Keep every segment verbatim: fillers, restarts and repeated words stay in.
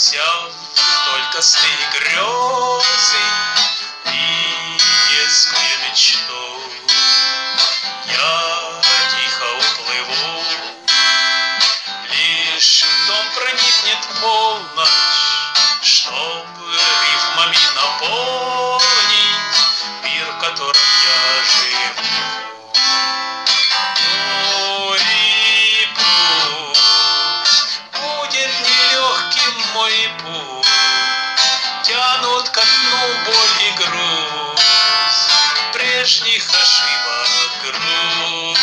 взяв только сны и грезы и детскую мечту, я тихо уплыву. Лишь в дом проникнет полночь, чтобы рифмами наполнить мир, в котором я живу. Ну и пусть будет нелегким мой путь, тянут ко дну боль и грусть, прежних ошибок грусть.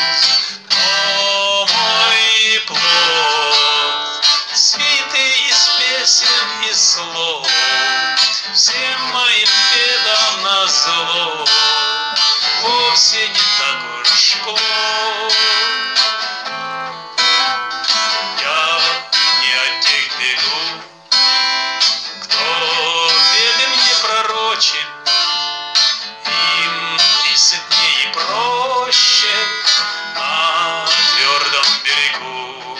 Но мой плод, свитый из песен и слов, всем моим бедам назло, вовсе не так уж плох. Я не от тех бегу, кто беды мне пророчит, им и сытнее, и проще на твердом берегу.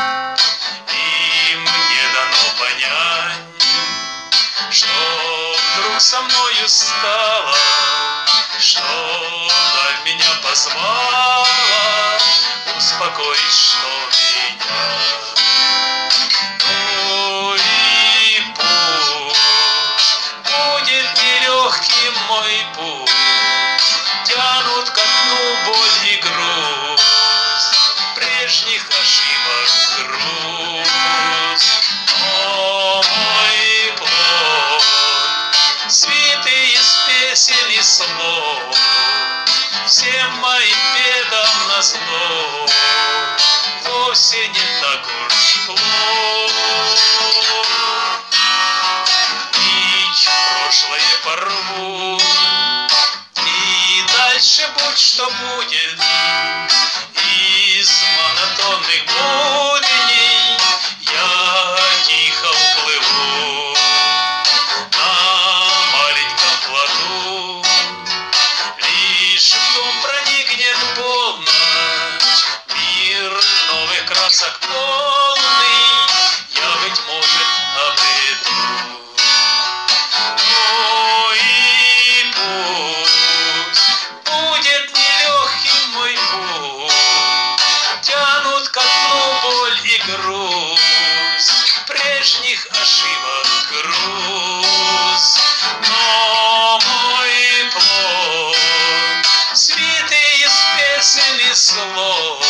Им не дано понять, что вдруг со мною стало, что даль меня позвала успокоить, что меня. Ну и пусть будет нелегким мой путь, тянут ко дну боль и грусть, прежних ошибок грусть. Но мой плод, свитый из песен и слов, всем моим бедам назло, вовсе не так уж плох. Нить прошлое порву, и дальше будь что будет, из монотонных будней я тихо уплыву. На маленьком плоту лишь в дом проникнет полночь, мир новых красок полный я, быть может, обрету. Ну и пусть будет нелегким мой путь, тянут ко дну боль и грусть, прежних ошибок грусть. Но мой плод, свитый из песен и слов,